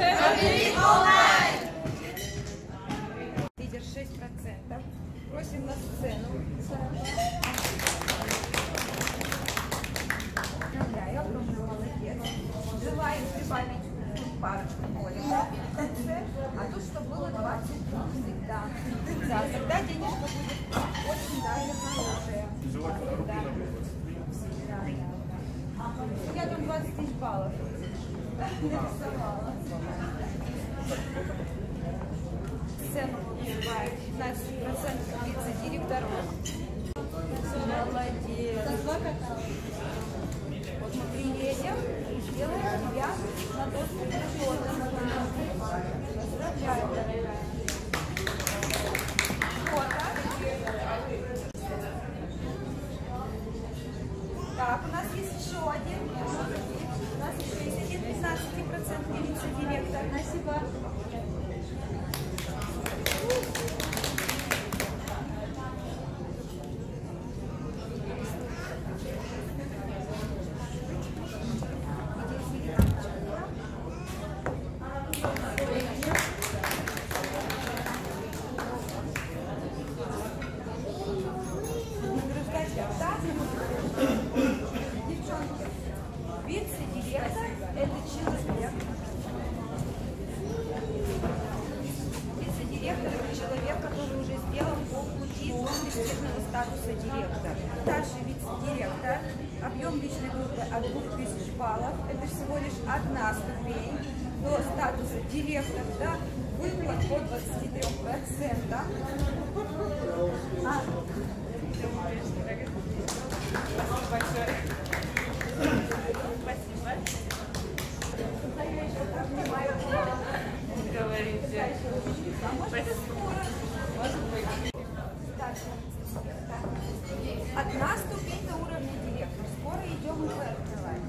Лидер 6%. Просим на сцену. Поздравляю, огромный молодец. Желаем прибавить парочку ноликов в конце, а тут, чтобы было 20 всегда. Да, тогда денежка будет очень даже хорошая. Да. Я там 20 тысяч баллов нарисовала. Сцену вызывает 15% вице-директоров. Молодец. Вот мы приедем и сделаем тебя на доску почета. Поздравляю, дорогая. Фото. Так, у нас есть еще один. У нас еще есть один 15% вице-директор. Спасибо. Девчонки, вице-директор – это человек. Вице-директор – это человек, который уже сделал полпути до престижного статуса директора. Старший вице-директор, объем личной группы от 2000 баллов, это всего лишь одна ступень до статуса директора, да, выплат по 23%. Спасибо большое. Спасибо. Говорите. Одна ступень до уровня директора. Скоро идем уже открывать.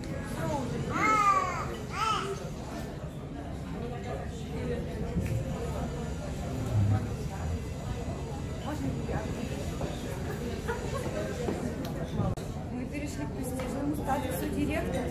Можно я? Мы перешли к престижному статусу директора.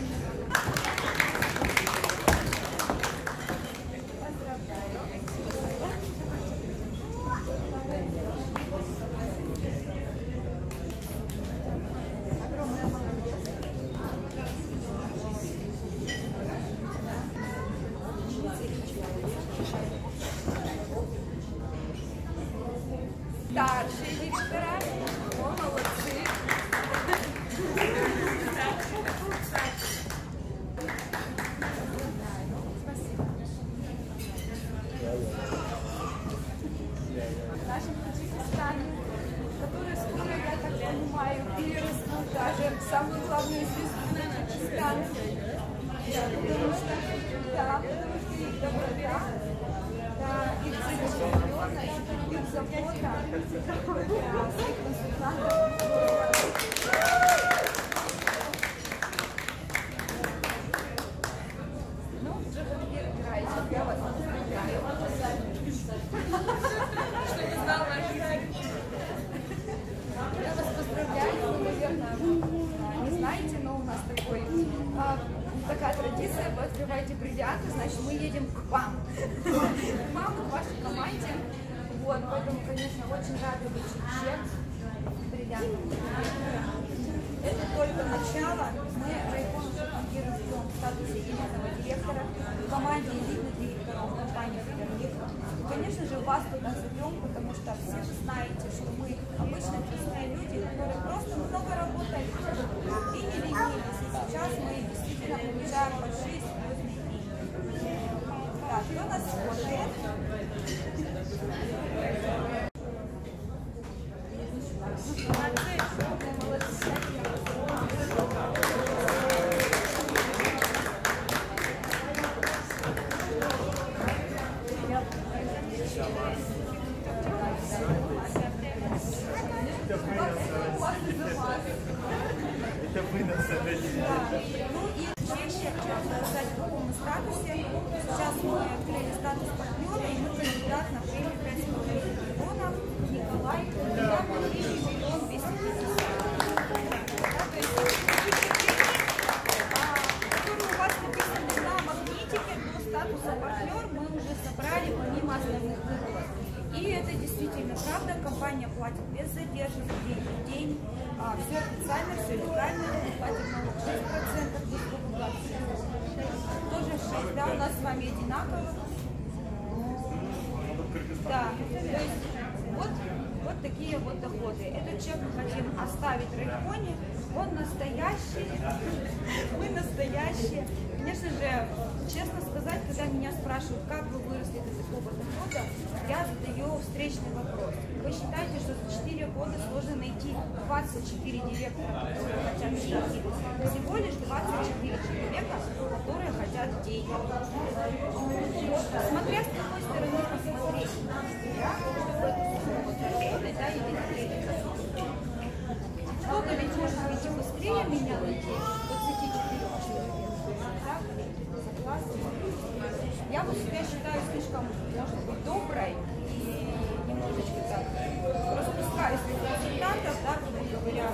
Старшие директора, о, молодцы. Спасибо. В нашем Таджикистане, которые скоро, я так понимаю, перерастут даже самую главную звезду Таджикистана. Потому что их доброта, да, их защищенность, их забота, своих консультантов. Ну, уже вы играете, я вас поздравляю. Что не знал вашей жизни. Я вас поздравляю, вы, наверное, не знаете, но у нас такая традиция, вы открываете бриллианты, значит, мы едем к вам. К вам, к вашей команде. Вот, поэтому, конечно, очень рада быть чек бриллиантом. Это только начало. Мы район уже растем в статусе элитного директора, в команде элитных директоров компании «Федерлик». Конечно же, вас туда зовем, потому что все вы знаете, что мы обычно простые люди, которые просто много работали и не ленились. И сейчас мы действительно получаем большие серьезные деньги. Так, кто нас смотрит? Это вы нас зададите. Ну и чаще, сказать, в каком статусе. Сейчас мы открыли статус партнера, и мы кандидат на премию 5,5 миллионов. Николай, кандидат на премию 1 250 000. То есть, который у вас написаны на магнитике, но статуса партнер мы уже собрали помимо основных выплат. И это действительно правда, компания платит без задержек, день в день, все официально, все легально, мы платим налог 6%, без выплат тоже 6%, да, у нас с вами одинаково. Да, то есть вот такие вот доходы. Этот чек мы хотим оставить Райконе, он настоящий, мы настоящие. Конечно же, честно сказать, когда меня спрашивают, как вы выросли до такого дохода, я задаю встречный вопрос. Вы считаете, что за 4 года сложно найти 24 директора, которые хотят деньги? Всего лишь 24 человека, которые хотят деньги. Смотря с какой стороны посмотреть, да, чтобы да, и кто-то ведь может выйти быстрее меня найти, 24 человек. Я вот себя считаю слишком, может быть, доброй и немножечко так распускаюсь из результатов, да, грубо говоря,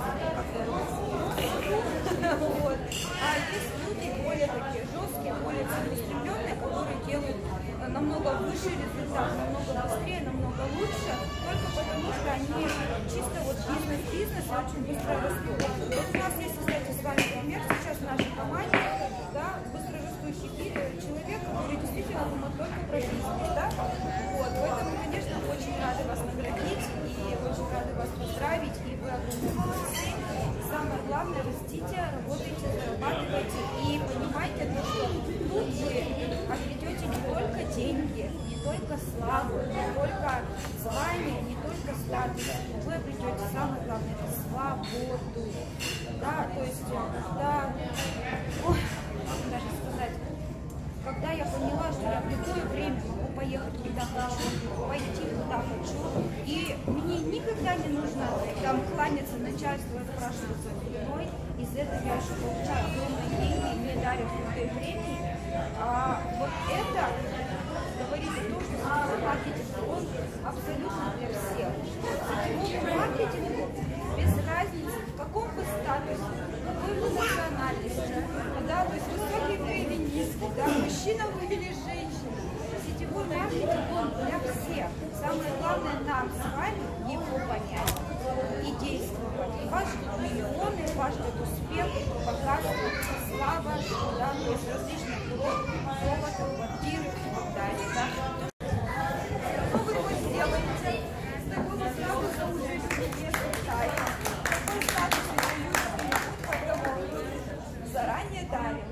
вот. А есть люди более такие жесткие, более целеустремленные, которые делают намного выше результат, намного быстрее, намного лучше, только потому что они чисто вот бизнес и очень быстро растут. Вот у нас есть, кстати, с вами пример сейчас в нашей команде, да, быстрорастущий человек, который действительно думает только про бизнес, да? Вот, поэтому, конечно, очень рады вас наградить и очень рады вас поздравить, и вы огромные молодцы. Самое главное, растите, работайте, зарабатывайте и понимайте, что тут вы обретете не только деньги, не только славу, не только звание, не только статус, вы обретете самое главное, это свободу. Да, то есть, да, ой, даже сказать, когда я поняла, что я в любое время могу поехать куда хочу, пойти куда хочу, и мне никогда не нужно там кланяться начальству и спрашивать за мной, из этого я еще получаю огромные деньги, мне дарят крутые премии. Вот это говорит о том, что сетевой маркетинг, он абсолютно для всех. Сетевому маркетингу без разницы, в каком вы статусе, какой вы национальности, да, то есть высокий вы или низкий, да, мужчина вы или женщина. Сетевой маркетинг, он для всех. Самое главное нам с вами его понять и действовать. И ваш миллионы, ваш успех показывает слава, да, то есть различные курорты, золото, квартиры и так далее. Да. Что вы хоть сделаете? С такого статуса уже не считаете. Такой статус не дают, поэтому заранее дарим.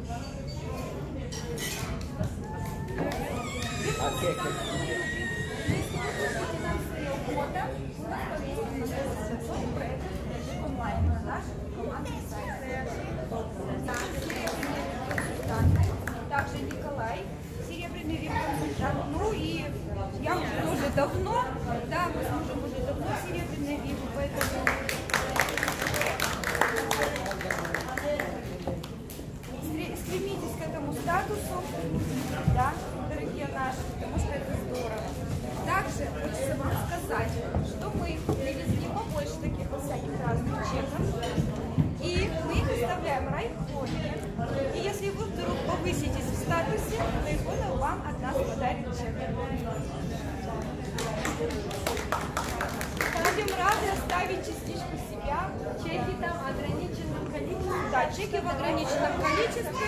Если вы хотите нам свое фото, у нас повесим проект онлайн на наш командный сайт. Также Николай, серебряный вип-консультант. Ну и я уже давно, да, мы с мужем уже давно серебряный вип, поэтому стремитесь к этому статусу, да, дорогие наши, потому что это здорово. Также хочется вам сказать, что мы привезли побольше таких всяких разных чеков, и мы их оставляем в Райконе. И если вы вдруг повыситесь в статусе, Райкона вам от нас подарит чек. Будем рады оставить частичку себя. Чеки там в ограниченном количестве. Да, чеки в ограниченном количестве.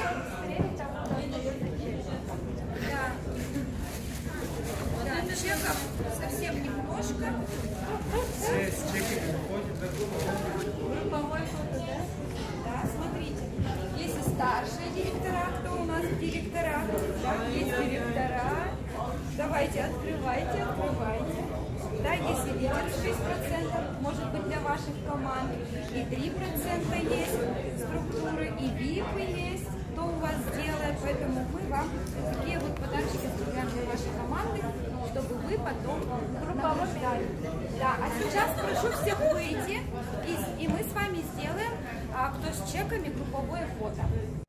Да, чеков совсем немножко. Все с чеками выходят. Групповой фото, да? Да, смотрите. Если старшие директора, кто у нас директора? Да, есть директора. Давайте, открывайте. Да, если лидеры 6%, может быть для ваших команд, и 3% есть структуры, и ВИПы есть, кто у вас делает, поэтому мы вам такие вот подарочки оставляем для вашей команды, чтобы вы потом награждали. Да, а сейчас прошу всех выйти, и мы с вами сделаем, кто с чеками, групповое фото.